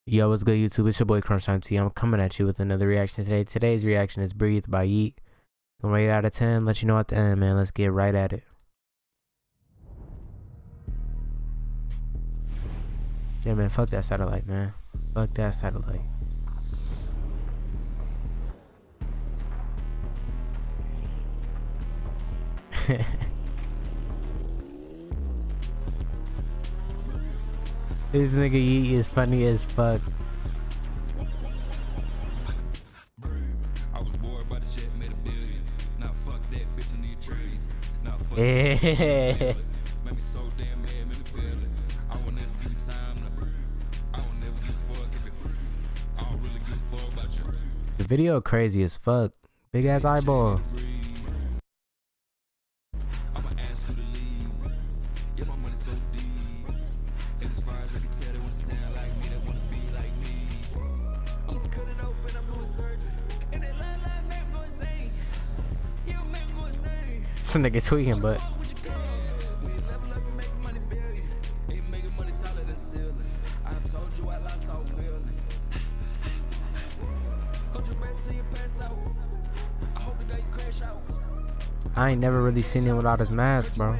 Yo, what's good, YouTube? It's your boy crunchtimeT. I'm coming at you with another reaction today. Today's reaction is Breathe by YEAT. Gonna rate it out of 10. Let you know at the end, man. Let's get right at it. Yeah, man. Fuck that satellite, man. Fuck that satellite. This nigga YEAT is funny as fuck. Yeah. The video crazy as fuck. Big ass eyeball. This nigga tweaking, but I ain't never really seen him without his mask, bro.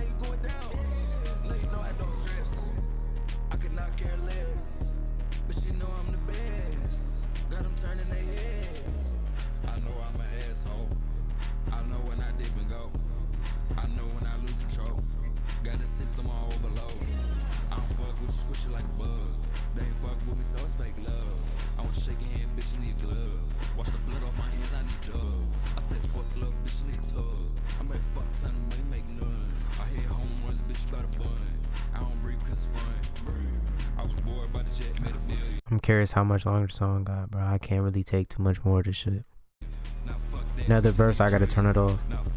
I'm curious how much longer the song got, bro. I can't really take too much more of this shit. Another verse, I gotta turn it off.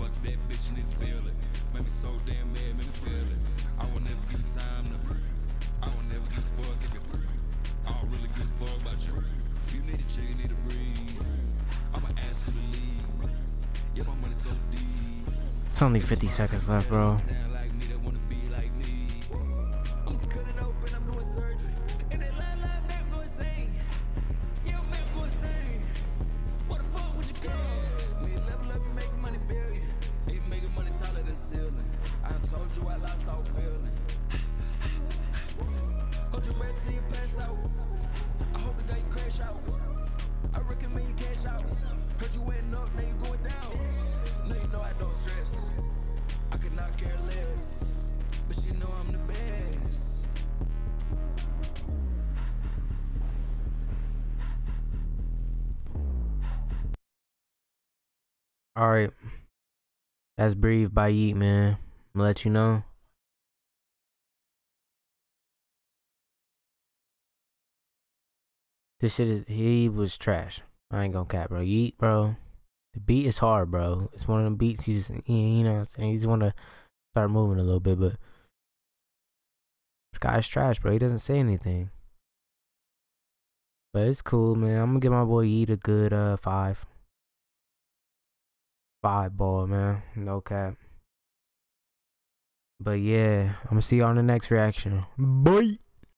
It's only 50 seconds left, bro. Alright, that's Breathe by YEAT, man. I'm gonna let you know. This shit is, he was trash. I ain't gonna cap, bro. YEAT, bro. The beat is hard, bro. It's one of them beats he's, you know what I'm saying? He's wanna start moving a little bit, but this guy's trash, bro. He doesn't say anything. But it's cool, man. I'm gonna give my boy YEAT a good 5. 5 ball, man. No cap. But yeah, I'm gonna see you on the next reaction. Bye.